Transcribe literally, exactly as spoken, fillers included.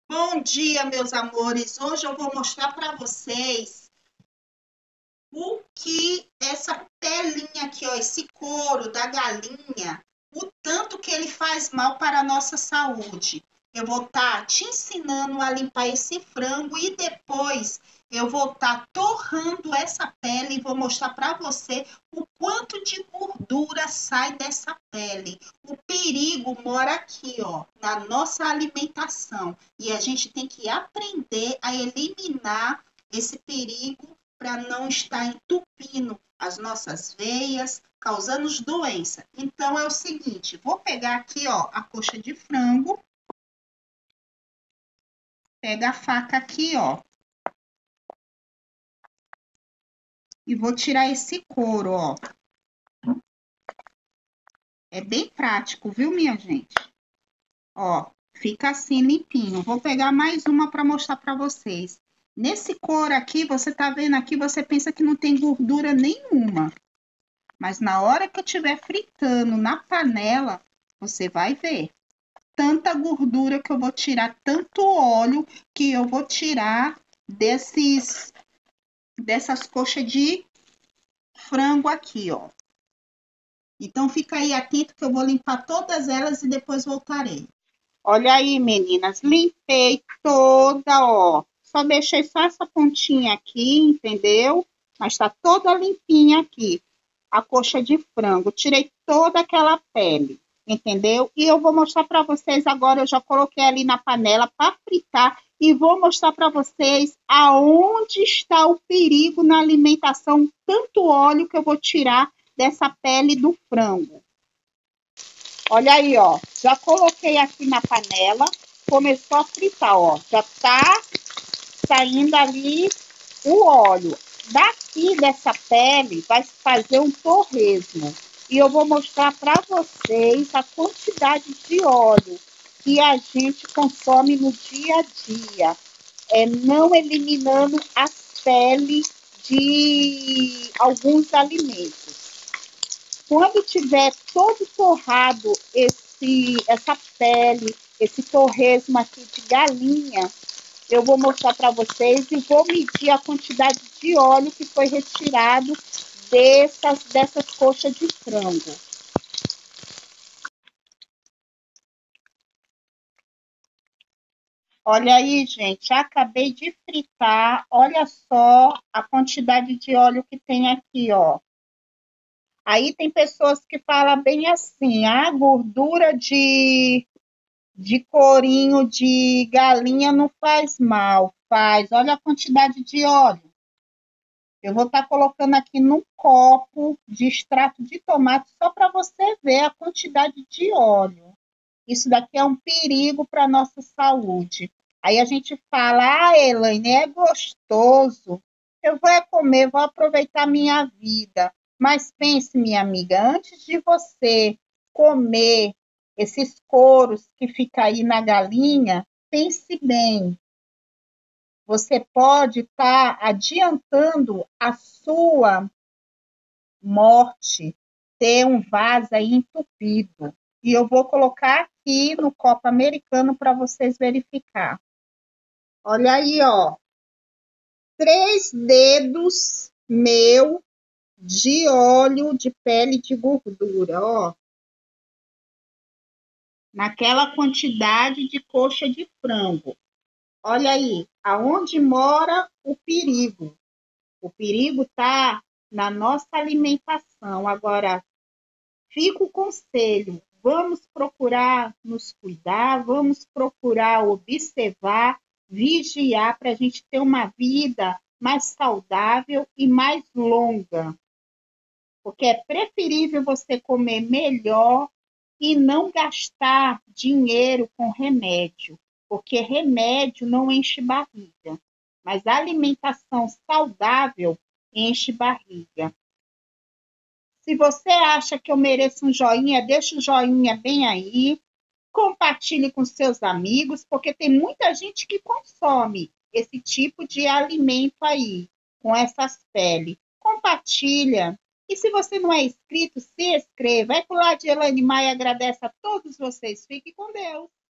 Bom dia, meus amores. Hoje eu vou mostrar para vocês o que essa pelinha aqui, ó, esse couro da galinha, o tanto que ele faz mal para a nossa saúde. Eu vou estar te ensinando a limpar esse frango e depois eu vou estar torrando essa pele e vou mostrar para você o quanto de gordura sai dessa pele. O perigo mora aqui, ó, na nossa alimentação. E a gente tem que aprender a eliminar esse perigo para não estar entupindo as nossas veias, causando doença. Então é o seguinte, vou pegar aqui, ó, a coxa de frango. Pega a faca aqui, ó. E vou tirar esse couro, ó. É bem prático, viu, minha gente? Ó, fica assim limpinho. Vou pegar mais uma para mostrar para vocês. Nesse couro aqui, você tá vendo aqui, você pensa que não tem gordura nenhuma. Mas na hora que eu estiver fritando na panela, você vai ver tanta gordura que eu vou tirar, tanto óleo que eu vou tirar desses dessas coxas de frango aqui, ó. Então fica aí atento que eu vou limpar todas elas e depois voltarei. Olha aí, meninas, limpei toda, ó. Só deixei só essa pontinha aqui, entendeu? Mas tá toda limpinha aqui. A coxa de frango, tirei toda aquela pele, entendeu? E eu vou mostrar para vocês agora, eu já coloquei ali na panela para fritar e vou mostrar para vocês aonde está o perigo na alimentação, tanto óleo que eu vou tirar dessa pele do frango. Olha aí, ó, já coloquei aqui na panela, começou a fritar, ó, já tá saindo ali o óleo. Daqui dessa pele vai fazer um torresmo. E eu vou mostrar para vocês a quantidade de óleo que a gente consome no dia a dia. É não eliminando as peles de alguns alimentos. Quando tiver todo torrado esse, essa pele, esse torresmo aqui de galinha, eu vou mostrar para vocês e vou medir a quantidade de óleo que foi retirado dessas, dessas coxas de frango. Olha aí, gente, acabei de fritar. Olha só a quantidade de óleo que tem aqui, ó. Aí tem pessoas que falam bem assim, a gordura de, de corinho de galinha não faz mal, faz. Olha a quantidade de óleo. Eu vou estar colocando aqui num copo de extrato de tomate só para você ver a quantidade de óleo. Isso daqui é um perigo para a nossa saúde. Aí a gente fala, ah, Elaine, é gostoso. Eu vou comer, vou aproveitar a minha vida. Mas pense, minha amiga, antes de você comer esses couros que fica aí na galinha, pense bem. Você pode estar adiantando a sua morte, ter um vaso aí entupido. E eu vou colocar aqui no copo americano para vocês verificar. Olha aí, ó. Três dedos meu de óleo de pele de gordura, ó. Naquela quantidade de coxa de frango. Olha aí, aonde mora o perigo. O perigo está na nossa alimentação. Agora, fica o conselho, vamos procurar nos cuidar, vamos procurar observar, vigiar para a gente ter uma vida mais saudável e mais longa. Porque é preferível você comer melhor e não gastar dinheiro com remédio, porque remédio não enche barriga, mas a alimentação saudável enche barriga. Se você acha que eu mereço um joinha, deixa o joinha bem aí, compartilhe com seus amigos, porque tem muita gente que consome esse tipo de alimento aí, com essas peles. Compartilha. E se você não é inscrito, se inscreva. É que o Elaine Maia agradece a todos vocês. Fique com Deus.